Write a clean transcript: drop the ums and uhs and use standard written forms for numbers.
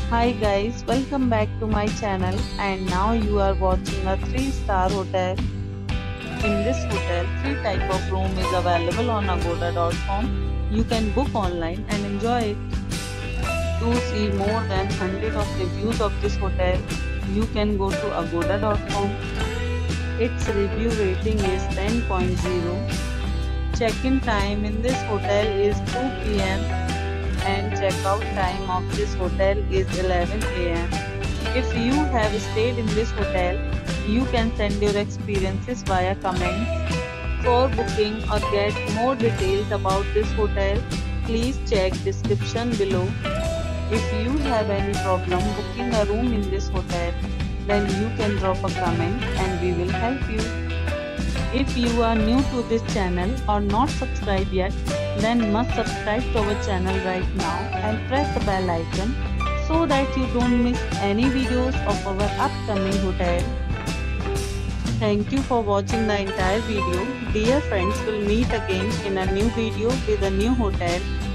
Hi guys, welcome back to my channel and now you are watching a 3-star hotel. In this hotel, 3 type of room is available on agoda.com. You can book online and enjoy it. To see more than 100 of reviews of this hotel, you can go to agoda.com. Its review rating is 10.0. Check-in time in this hotel is 2 p.m. and check-out time of this hotel is 11 a.m. If you have stayed in this hotel, you can send your experiences via comments. For booking or get more details about this hotel, please check description below. If you have any problem booking a room in this hotel, then you can drop a comment and we will help you. If you are new to this channel or not subscribed yet, then must subscribe to our channel right now and press the bell icon so that you don't miss any videos of our upcoming hotel. Thank you for watching the entire video. Dear friends, will meet again in a new video with a new hotel.